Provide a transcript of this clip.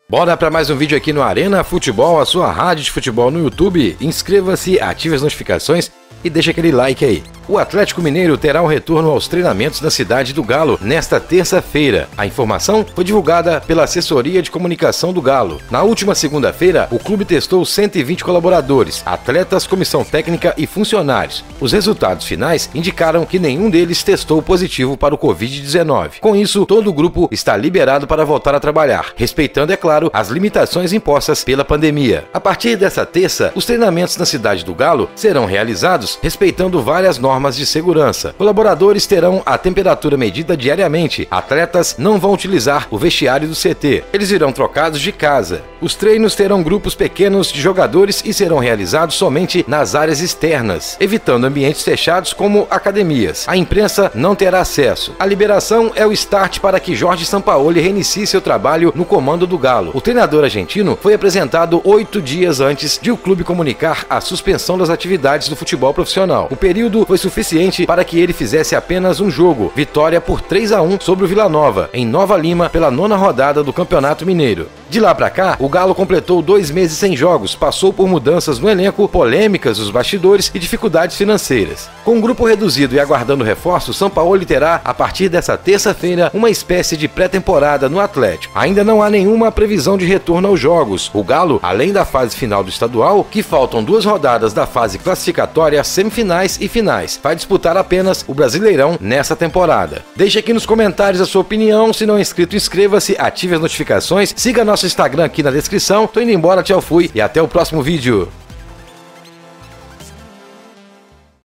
Bora para mais um vídeo aqui no Arena Futebol, a sua rádio de futebol no YouTube. Inscreva-se, ative as notificações e deixa aquele like aí. O Atlético Mineiro terá um retorno aos treinamentos na cidade do Galo nesta terça-feira. A informação foi divulgada pela assessoria de comunicação do Galo. Na última segunda-feira, o clube testou 120 colaboradores, atletas, comissão técnica e funcionários. Os resultados finais indicaram que nenhum deles testou positivo para o Covid-19. Com isso, todo o grupo está liberado para voltar a trabalhar, respeitando, é claro, as limitações impostas pela pandemia. A partir dessa terça, os treinamentos na cidade do Galo serão realizados respeitando várias normas de segurança. Colaboradores terão a temperatura medida diariamente. Atletas não vão utilizar o vestiário do CT. Eles irão trocados de casa. Os treinos terão grupos pequenos de jogadores e serão realizados somente nas áreas externas, evitando ambientes fechados como academias. A imprensa não terá acesso. A liberação é o start para que Jorge Sampaoli reinicie seu trabalho no comando do Galo. O treinador argentino foi apresentado 8 dias antes de o clube comunicar a suspensão das atividades do futebol profissional. O período foi suficiente para que ele fizesse apenas um jogo, vitória por 3-1 sobre o Vila Nova, em Nova Lima, pela 9ª rodada do Campeonato Mineiro. De lá para cá, o Galo completou 2 meses sem jogos, passou por mudanças no elenco, polêmicas nos bastidores e dificuldades financeiras. Com um grupo reduzido e aguardando reforço, Sampaoli terá, a partir dessa terça-feira, uma espécie de pré-temporada no Atlético. Ainda não há nenhuma previsão de retorno aos jogos. O Galo, além da fase final do estadual, que faltam 2 rodadas da fase classificatória, semifinais e finais, vai disputar apenas o Brasileirão nessa temporada. Deixe aqui nos comentários a sua opinião. Se não é inscrito, inscreva-se, ative as notificações, siga nosso Instagram aqui na descrição. Tô indo embora, tchau, fui e até o próximo vídeo.